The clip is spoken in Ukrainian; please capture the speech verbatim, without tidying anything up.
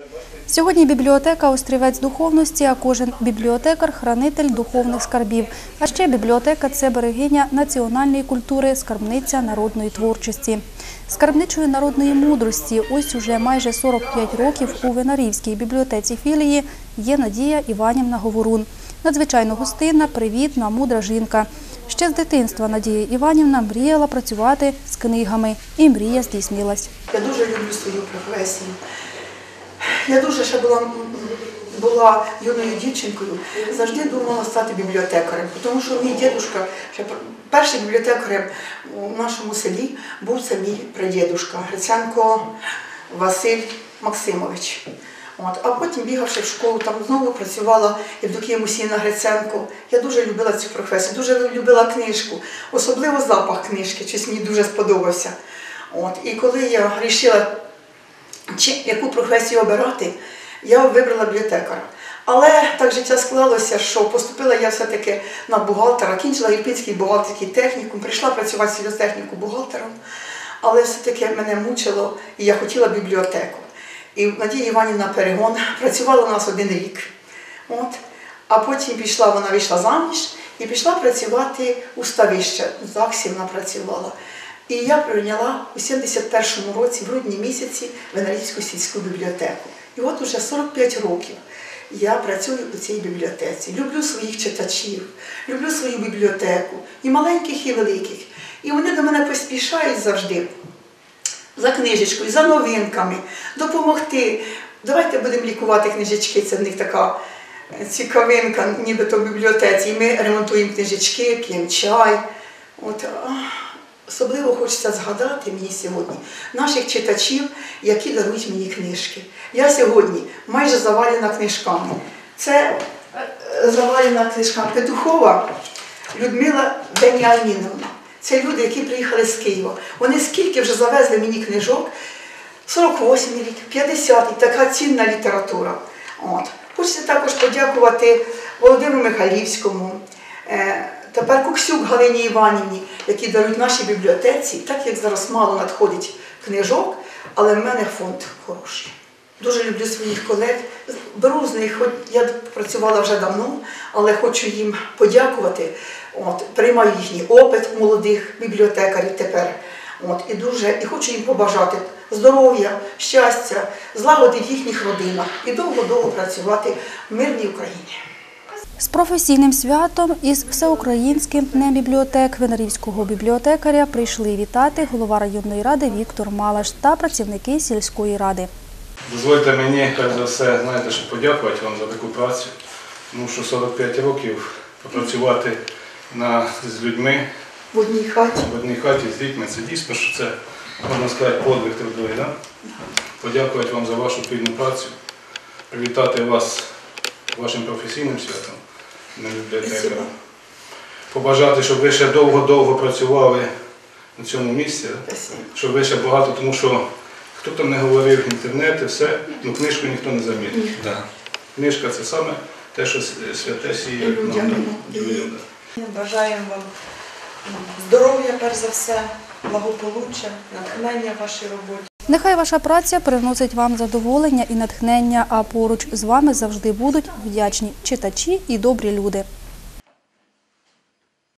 Сьогодні бібліотека – острівець духовності, а кожен бібліотекар – хранитель духовних скарбів. А ще бібліотека – це берегиня національної культури, скарбниця народної творчості. Скарбничою народної мудрості ось уже майже сорок п'ять років у Винарівській бібліотеці філії є Надія Іванівна Говорун. Надзвичайно гостинна, привітна, мудра жінка. Ще з дитинства Надія Іванівна мріяла працювати з книгами. І мрія здійснилась. Я дуже люблю свою професію. Я дуже ще була, була юною дівчинкою, завжди думала стати бібліотекарем, тому що мій дідушка, ще перший бібліотекарем у нашому селі був це мій прадідушка Гриценко Василь Максимович. От. А потім, бігавши в школу, там знову працювала Євдокія Мусіївна Гриценко. Я дуже любила цю професію, дуже любила книжку, особливо запах книжки, щось мені дуже сподобався. От. І коли я вирішила, чи яку професію обирати, я вибрала бібліотекара. Але так життя склалося, що поступила я все-таки на бухгалтера, кінчила Ірпінський бухгалтерський технікум, прийшла працювати сільгосптехніку бухгалтером, але все-таки мене мучило, і я хотіла бібліотеку. І Надія Іванівна Перегон працювала у нас один рік. От. А потім пішла, вона вийшла заміж і пішла працювати у ставище. В ЗАГСі вона працювала. І я прийняла у сімдесят першому році, в грудні місяці, Винарівську сільську бібліотеку. І от уже сорок п'ять років я працюю у цій бібліотеці. Люблю своїх читачів, люблю свою бібліотеку, і маленьких, і великих. І вони до мене поспішають завжди за книжечкою, за новинками, допомогти. Давайте будемо лікувати книжечки, це в них така цікавинка, нібито в бібліотеці. І ми ремонтуємо книжечки, п'ємо чай. От. Особливо хочеться згадати мені сьогодні наших читачів, які дарують мені книжки. Я сьогодні майже завалена книжками. Це завалена книжками Петухова Людмила Веніаміновна. Це люди, які приїхали з Києва. Вони скільки вже завезли мені книжок. сорок восьмий рік, п'ятдесятий, така цінна література. От. Хочеться також подякувати Володимиру Михайлівському, тепер Куксюк Галині Іванівні, які дарують нашій бібліотеці, так як зараз мало надходить книжок, але в мене фонд хороший. Дуже люблю своїх колег, беру з них, хоч я працювала вже давно, але хочу їм подякувати. От, приймаю їхній опит молодих бібліотекарів тепер. От, і, дуже, і хочу їм побажати здоров'я, щастя, злагоди в їхніх родинах і довго-довго працювати в мирній Україні. З професійним святом із Всеукраїнським днем бібліотек Винарівського бібліотекаря прийшли вітати голова районної ради Віктор Малаш та працівники сільської ради. Дозвольте мені, перш за все, знаєте, що подякувати вам за таку працю, тому що сорок п'ять років попрацювати на, з людьми в одній хаті. В одній хаті з дітьми, це дійсно, що це, можна сказати, подвиг трудовий. Да? Подякувати вам за вашу плідну працю, привітати вас вашим професійним святом на бібліотекаря. Побажати, щоб ви ще довго-довго працювали на цьому місці, щоб ви ще багато, тому що хто там не говорив, інтернет і все, ну книжку ніхто не замітить. Да. Книжка – це саме те, що святе сіє людям. Бажаємо вам здоров'я, перш за все, благополуччя, натхнення в вашій роботі. Нехай ваша праця приносить вам задоволення і натхнення, а поруч з вами завжди будуть вдячні читачі і добрі люди.